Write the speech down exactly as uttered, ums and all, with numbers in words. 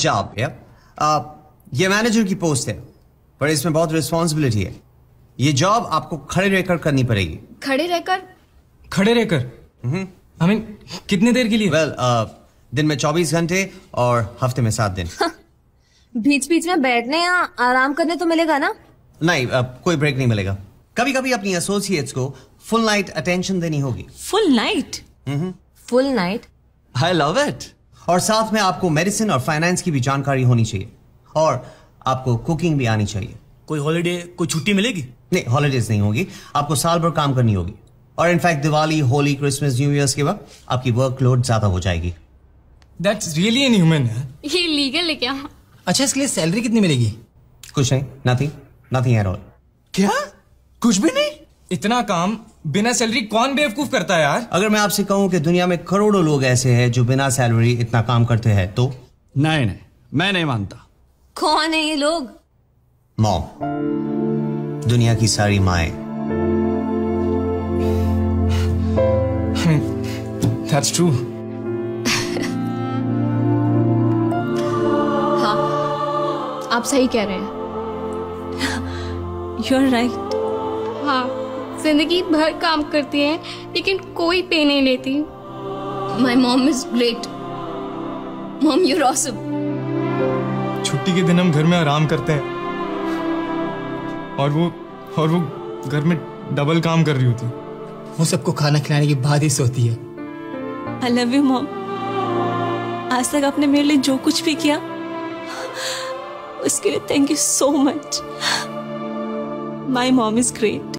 Job या ये manager की पोस्ट है, पर इसमें बहुत रिस्पॉन्सिबिलिटी है। ये जॉब आपको खड़े रहकर करनी पड़ेगी। खड़े रहकर? खड़े रहकर आई मीन कितने देर के लिए? वेल well, uh, दिन में चौबीस घंटे और हफ्ते में सात दिन। बीच बीच में बैठने या आराम करने तो मिलेगा ना? नहीं, uh, कोई ब्रेक नहीं मिलेगा। कभी कभी अपनी एसोसिएट्स को फुल नाइट अटेंशन देनी होगी। Full night? Full night? I love it. और साथ में आपको मेडिसिन और फाइनेंस की भी जानकारी होनी चाहिए, और आपको कुकिंग भी आनी चाहिए। कोई हॉलिडे, कोई छुट्टी मिलेगी? नहीं, हॉलिडेज नहीं होगी, आपको साल भर काम करनी होगी। और in fact Diwali, Holi, Christmas, new year's के वक्त आपकी वर्कलोड ज्यादा हो जाएगी। That's really inhuman है। ये लीगल है क्या? अच्छा, इसके लिए सैलरी कितनी मिलेगी? कुछ नहीं, नथिंग, नथिंग एट ऑल। क्या? कुछ भी नहीं? इतना काम बिना सैलरी कौन बेवकूफ करता है यार? अगर मैं आपसे कहूं कि दुनिया में करोड़ों लोग ऐसे हैं जो बिना सैलरी इतना काम करते हैं तो? नहीं नहीं, मैं नहीं मानता। कौन है ये लोग? मॉम, दुनिया की सारी माएं। That's true. हाँ, आप सही कह रहे हैं। You're right. हाँ, जिंदगी भर काम करती हैं लेकिन कोई पे नहीं लेती। My mom is great. Mom, you're awesome. छुट्टी के दिन हम घर में आराम करते हैं और वो और वो घर में डबल काम कर रही होती। वो सबको खाना खिलाने के बाद ही सोती है। I love you, mom. आज तक आपने मेरे लिए जो कुछ भी किया उसके लिए thank you so much. My mom is great.